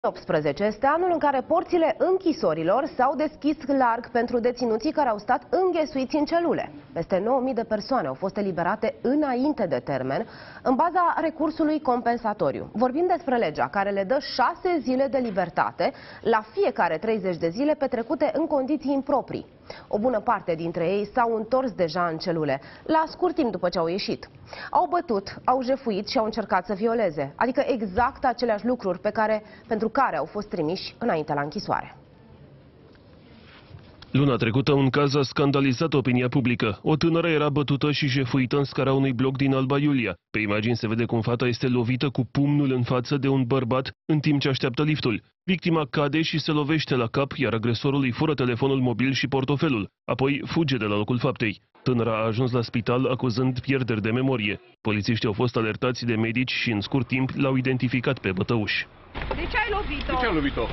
2018 este anul în care porțile închisorilor s-au deschis larg pentru deținuții care au stat înghesuiți în celule. Peste 9.000 de persoane au fost eliberate înainte de termen, în baza recursului compensatoriu. Vorbim despre legea care le dă 6 zile de libertate la fiecare 30 de zile petrecute în condiții improprii. O bună parte dintre ei s-au întors deja în celule, la scurt timp după ce au ieșit. Au bătut, au jefuit și au încercat să violeze, adică exact aceleași lucruri pentru care au fost trimiși înainte la închisoare. Luna trecută, un caz a scandalizat opinia publică. O tânără era bătută și jefuită în scara unui bloc din Alba Iulia. Pe imagini se vede cum fata este lovită cu pumnul în față de un bărbat în timp ce așteaptă liftul. Victima cade și se lovește la cap, iar agresorul îi fură telefonul mobil și portofelul. Apoi fuge de la locul faptei. Tânăra a ajuns la spital acuzând pierderi de memorie. Polițiștii au fost alertați de medici și în scurt timp l-au identificat pe bătăuș. De ce ai lovit-o? De ce ai lovit-o?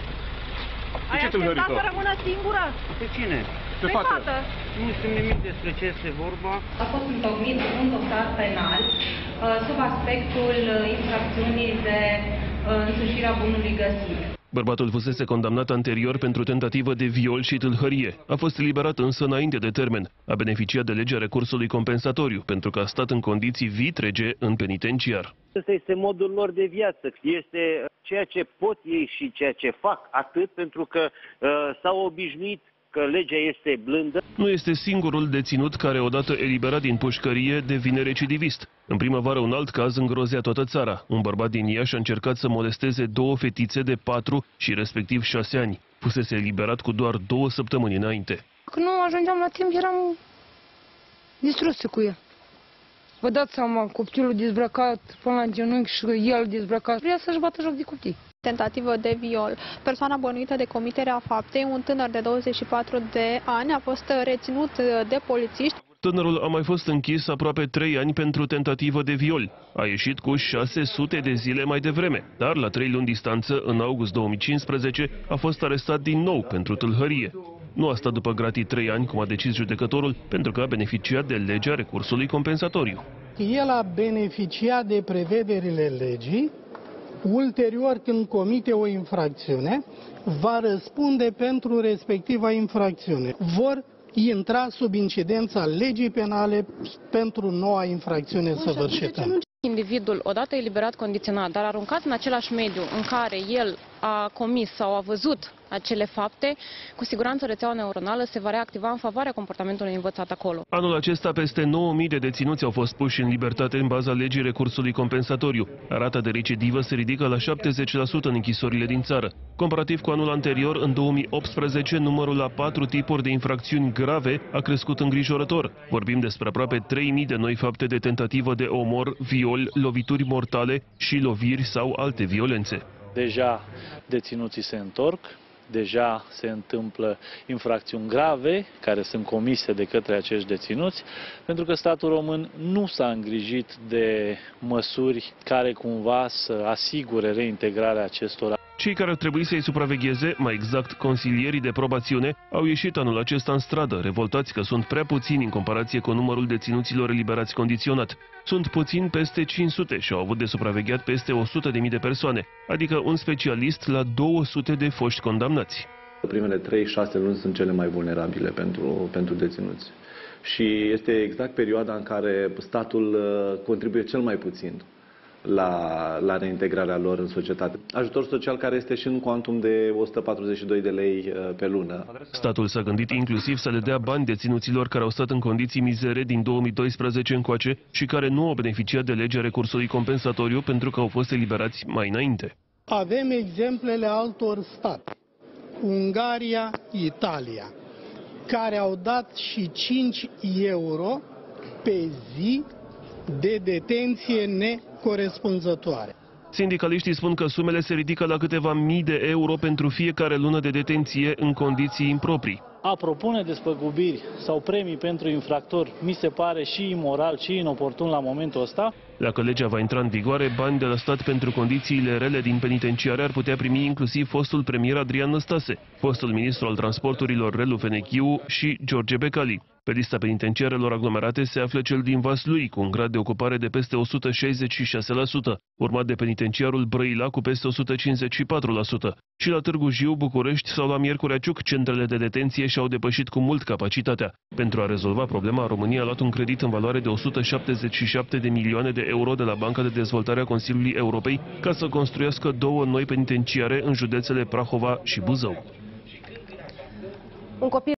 Ai acceptat să rămână singură? Pe cine? Pe fată. Nu știu nimic despre ce este vorba. A fost întocmit un dosar penal sub aspectul infracțiunii de însușirea bunului găsit. Bărbatul fusese condamnat anterior pentru tentativă de viol și tâlhărie. A fost eliberat însă înainte de termen. A beneficiat de legea recursului compensatoriu pentru că a stat în condiții vitrege în penitenciar. Ăsta este modul lor de viață. Este ceea ce pot ei și ceea ce fac, atât pentru că s-au obișnuit că legea este blândă. Nu este singurul deținut care, odată eliberat din pușcărie, devine recidivist. În primăvară, un alt caz îngrozea toată țara. Un bărbat din Iași a încercat să molesteze 2 fetițe de 4 și respectiv 6 ani. Fusese eliberat cu doar 2 săptămâni înainte. Când nu ajungeam la timp, eram distrusă cu el. Vă dați seama, copilul dezbrăcat până la genunchi și el dezbrăcat. Vrea să-și bată joc de copii. Tentativă de viol. Persoana bănuită de comiterea faptei, un tânăr de 24 de ani, a fost reținut de polițiști. Tânărul a mai fost închis aproape 3 ani pentru tentativă de viol. A ieșit cu 600 de zile mai devreme, dar la 3 luni distanță, în august 2015, a fost arestat din nou pentru tâlhărie. Nu a stat după gratii 3 ani, cum a decis judecătorul, pentru că a beneficiat de legea recursului compensatoriu. El a beneficiat de prevederile legii. Ulterior, când comite o infracțiune, va răspunde pentru respectiva infracțiune. Vor intra sub incidența legii penale pentru noua infracțiune săvârșită. Individul, odată eliberat condiționat, dar aruncat în același mediu în care el a comis sau a văzut acele fapte, cu siguranță rețeaua neuronală se va reactiva în favoarea comportamentului învățat acolo. Anul acesta, peste 9.000 de deținuți au fost puși în libertate în baza legii recursului compensatoriu. Rata de recidivă se ridică la 70% în închisorile din țară. Comparativ cu anul anterior, în 2018, numărul la 4 tipuri de infracțiuni grave a crescut îngrijorător. Vorbim despre aproape 3.000 de noi fapte de tentativă de omor, viol, lovituri mortale și loviri sau alte violențe. Deja deținuții se întorc, deja se întâmplă infracțiuni grave care sunt comise de către acești deținuți, pentru că statul român nu s-a îngrijit de măsuri care cumva să asigure reintegrarea acestora. Cei care ar trebui să-i supravegheze, mai exact consilierii de probațiune, au ieșit anul acesta în stradă, revoltați că sunt prea puțini în comparație cu numărul deținuților eliberați condiționat. Sunt puțini peste 500 și au avut de supravegheat peste 100.000 de persoane, adică un specialist la 200 de foști condamnați. Primele 3-6 luni sunt cele mai vulnerabile pentru deținuți. Și este exact perioada în care statul contribuie cel mai puțin la reintegrarea lor în societate. Ajutor social care este și în cuantum de 142 de lei pe lună. Statul s-a gândit inclusiv să le dea bani deținuților care au stat în condiții mizere din 2012 încoace și care nu au beneficiat de legea recursului compensatoriu pentru că au fost eliberați mai înainte. Avem exemplele altor state, Ungaria, Italia, care au dat și 5 euro pe zi de detenție necorespunzătoare. Sindicaliștii spun că sumele se ridică la câteva mii de euro pentru fiecare lună de detenție în condiții improprii. A propune despăgubiri sau premii pentru infractori mi se pare și imoral și inoportun la momentul ăsta. Dacă legea va intra în vigoare, bani de la stat pentru condițiile rele din penitenciare ar putea primi inclusiv fostul premier Adrian Năstase, fostul ministru al transporturilor Relu Fenechiu și George Becali. Pe lista penitenciarelor aglomerate se află cel din Vaslui, cu un grad de ocupare de peste 166%, urmat de penitenciarul Brăila cu peste 154%. Și la Târgu Jiu, București sau la Miercurea Ciuc, centrele de detenție și-au depășit cu mult capacitatea. Pentru a rezolva problema, România a luat un credit în valoare de 177 de milioane de euro de la Banca de Dezvoltare a Consiliului Europei ca să construiască 2 noi penitenciare în județele Prahova și Buzău. Un copil